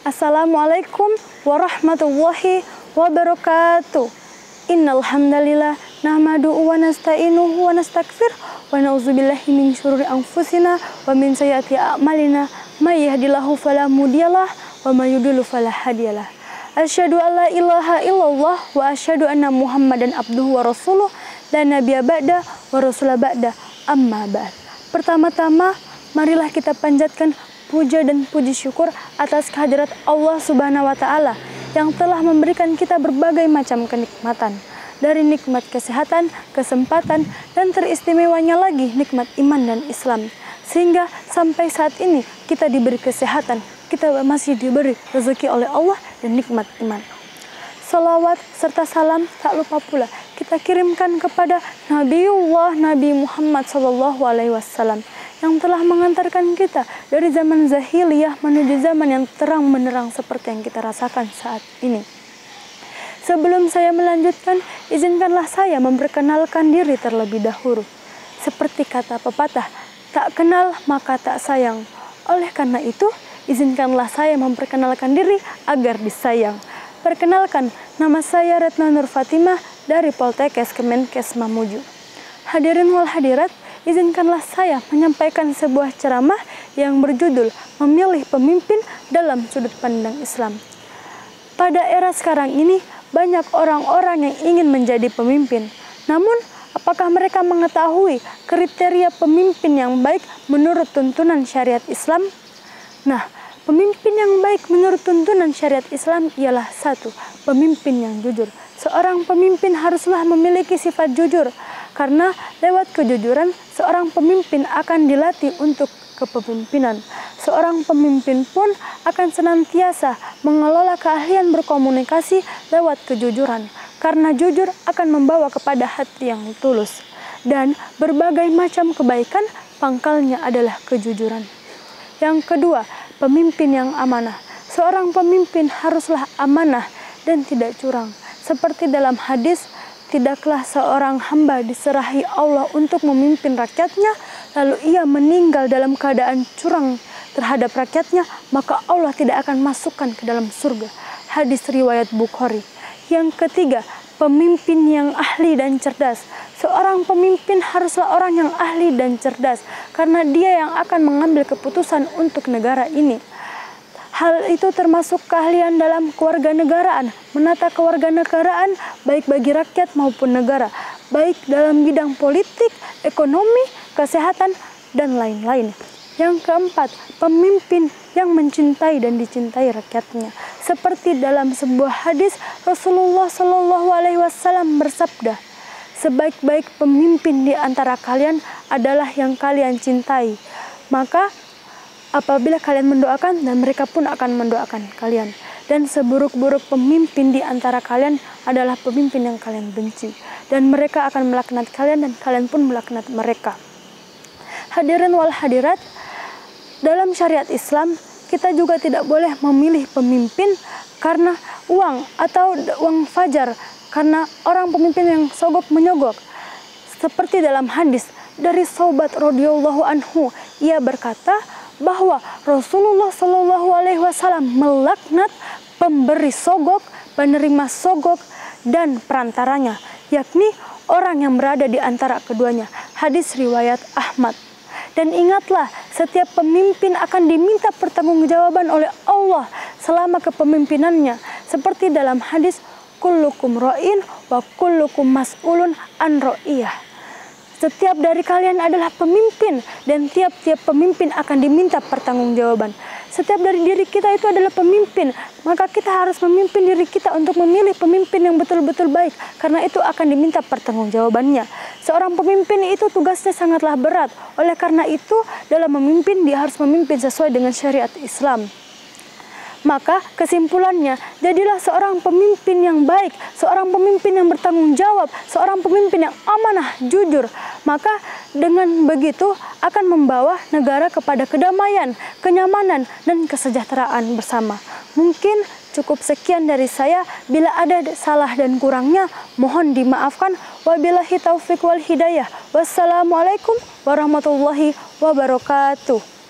Assalamualaikum warahmatullahi wabarakatuh. Innal hamdalillah nahmaduhu wa nasta'inuhu wa nastaghfir wa na'udzubillahi min syururi anfusina wa min sayyiati a'malina may yahdihillahu fala mudhiyalah wa may yudhlil fala hadiyalah. Asyhadu an la ilaha illallah wa asyhadu anna Muhammadan abduhu wa rasuluh la nabiyya ba'da wa rasula ba'da amma ba'd. Pertama-tama marilah kita panjatkan puja dan puji syukur atas kehadirat Allah Subhanahu wa Ta'ala yang telah memberikan kita berbagai macam kenikmatan, dari nikmat kesehatan, kesempatan, dan teristimewanya lagi nikmat iman dan Islam, sehingga sampai saat ini kita diberi kesehatan, kita masih diberi rezeki oleh Allah dan nikmat iman. Salawat serta salam tak lupa pula kita kirimkan kepada Nabiullah Nabi Muhammad SAW yang telah mengantarkan kita dari zaman zahiliyah menuju zaman yang terang benderang seperti yang kita rasakan saat ini. Sebelum saya melanjutkan, izinkanlah saya memperkenalkan diri terlebih dahulu. Seperti kata pepatah, tak kenal maka tak sayang. Oleh karena itu, izinkanlah saya memperkenalkan diri agar disayang. Perkenalkan, nama saya Retno Nur Fatimah dari Poltekkes Kemenkes Mamuju. Hadirin wal hadirat, izinkanlah saya menyampaikan sebuah ceramah yang berjudul Memilih Pemimpin dalam Sudut Pandang Islam. Pada era sekarang ini, banyak orang-orang yang ingin menjadi pemimpin. Namun, apakah mereka mengetahui kriteria pemimpin yang baik menurut tuntunan syariat Islam? Nah, pemimpin yang baik menurut tuntunan syariat Islam ialah 1. Pemimpin yang jujur. Seorang pemimpin haruslah memiliki sifat jujur, karena lewat kejujuran, seorang pemimpin akan dilatih untuk kepemimpinan. Seorang pemimpin pun akan senantiasa mengelola keahlian berkomunikasi lewat kejujuran, karena jujur akan membawa kepada hati yang tulus. Dan berbagai macam kebaikan pangkalnya adalah kejujuran. Yang kedua, pemimpin yang amanah. Seorang pemimpin haruslah amanah dan tidak curang. Seperti dalam hadis, tidaklah seorang hamba diserahi Allah untuk memimpin rakyatnya, lalu ia meninggal dalam keadaan curang terhadap rakyatnya, maka Allah tidak akan masukkan ke dalam surga. Hadis riwayat Bukhari. Yang ketiga, pemimpin yang ahli dan cerdas. Seorang pemimpin haruslah orang yang ahli dan cerdas, karena dia yang akan mengambil keputusan untuk negara ini. Hal itu termasuk keahlian dalam kewarganegaraan, menata kewarganegaraan baik bagi rakyat maupun negara, baik dalam bidang politik, ekonomi, kesehatan, dan lain-lain. Yang keempat, pemimpin yang mencintai dan dicintai rakyatnya. Seperti dalam sebuah hadis, Rasulullah SAW bersabda, sebaik-baik pemimpin di antara kalian adalah yang kalian cintai. Maka apabila kalian mendoakan, dan mereka pun akan mendoakan kalian. Dan seburuk-buruk pemimpin di antara kalian adalah pemimpin yang kalian benci. Dan mereka akan melaknat kalian dan kalian pun melaknat mereka. Hadirin wal hadirat, dalam syariat Islam, kita juga tidak boleh memilih pemimpin karena uang atau uang fajar. Karena orang pemimpin yang sogok menyogok. Seperti dalam hadis dari Saubat radhiyallahu anhu, ia berkata bahwa Rasulullah SAW melaknat pemberi sogok, penerima sogok, dan perantaranya, yakni orang yang berada di antara keduanya. Hadis riwayat Ahmad. Dan ingatlah, setiap pemimpin akan diminta pertanggungjawaban oleh Allah selama kepemimpinannya. Seperti dalam hadis, kullukum ra'in wa kullukum mas'ulun an ra'iyah. Setiap dari kalian adalah pemimpin, dan tiap-tiap pemimpin akan diminta pertanggungjawaban. Setiap dari diri kita itu adalah pemimpin, maka kita harus memimpin diri kita untuk memilih pemimpin yang betul-betul baik, karena itu akan diminta pertanggungjawabannya. Seorang pemimpin itu tugasnya sangatlah berat, oleh karena itu dalam memimpin dia harus memimpin sesuai dengan syariat Islam. Maka kesimpulannya, jadilah seorang pemimpin yang baik, seorang pemimpin yang bertanggung jawab, seorang pemimpin yang amanah, jujur. Maka dengan begitu akan membawa negara kepada kedamaian, kenyamanan, dan kesejahteraan bersama. Mungkin cukup sekian dari saya. Bila ada salah dan kurangnya, mohon dimaafkan. Wabillahi taufiq wal hidayah. Wassalamualaikum warahmatullahi wabarakatuh.